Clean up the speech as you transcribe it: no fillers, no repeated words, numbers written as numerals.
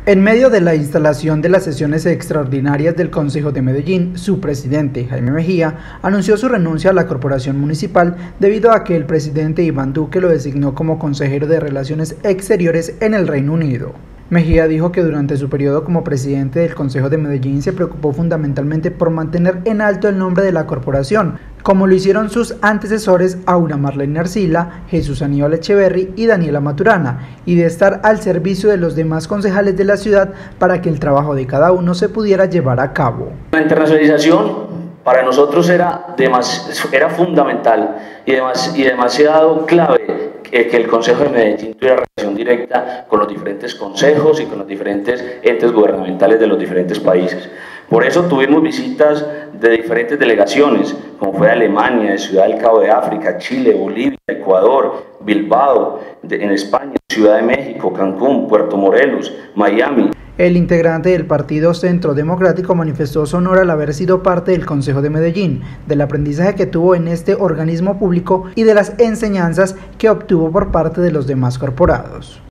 En medio de la instalación de las sesiones extraordinarias del Consejo de Medellín, su presidente, Jaime Mejía, anunció su renuncia a la corporación municipal debido a que el presidente Iván Duque lo designó como consejero de Relaciones Exteriores en el Reino Unido. Mejía dijo que durante su periodo como presidente del Consejo de Medellín se preocupó fundamentalmente por mantener en alto el nombre de la corporación, como lo hicieron sus antecesores Aura Marlene Arcila, Jesús Aníbal Echeverry y Daniela Maturana, y de estar al servicio de los demás concejales de la ciudad para que el trabajo de cada uno se pudiera llevar a cabo. La internacionalización para nosotros era fundamental y demasiado clave que el Consejo de Medellín tuviera relación directa con los diferentes consejos y con los diferentes entes gubernamentales de los diferentes países. Por eso tuvimos visitas de diferentes delegaciones, como fue Alemania, de Ciudad del Cabo de África, Chile, Bolivia, Ecuador, Bilbao, en España, Ciudad de México, Cancún, Puerto Morelos, Miami. El integrante del Partido Centro Democrático manifestó su honor al haber sido parte del Consejo de Medellín, del aprendizaje que tuvo en este organismo público y de las enseñanzas que obtuvo por parte de los demás corporados.